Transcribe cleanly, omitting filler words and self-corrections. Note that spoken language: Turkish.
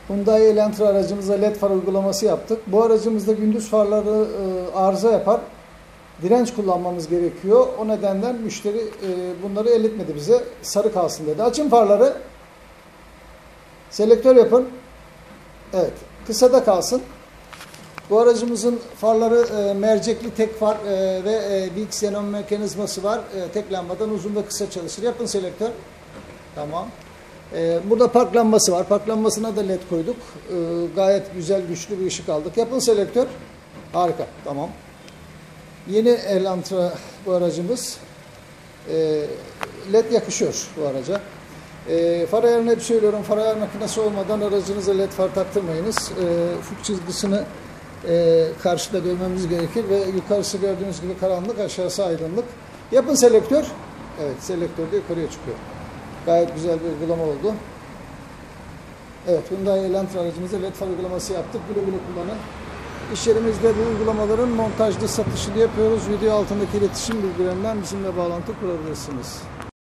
Hyundai Elantra aracımıza led far uygulaması yaptık. Bu aracımızda gündüz farları arıza yapar. Direnç kullanmamız gerekiyor. O nedenden müşteri bunları elletmedi bize. Sarı kalsın dedi. Açın farları. Selektör yapın. Evet. Kısada kalsın. Bu aracımızın farları mercekli tek far ve dik xenon mekanizması var. Tek lambadan uzun ve kısa çalışır. Yapın selektör. Tamam. Burada park lambası var. Park lambasına da led koyduk. Gayet güzel, güçlü bir ışık aldık. Yapın selektör. Harika. Tamam. Yeni Elantra bu aracımız. Led yakışıyor bu araca. Far ayarını hep söylüyorum. Far ayar makinesi olmadan aracınıza led far taktırmayınız. Ufuk çizgisini karşıda görmemiz gerekir ve yukarısı gördüğünüz gibi karanlık, aşağısı aydınlık. Yapın selektör. Evet, selektör de yukarıya çıkıyor. Gayet güzel bir uygulama oldu. Evet, Hyundai Elantra aracımıza led far uygulaması yaptık. Güle güle kullanın. İş yerimizde bu uygulamaların montajlı satışını yapıyoruz. Video altındaki iletişim bilgilerinden bizimle bağlantı kurabilirsiniz.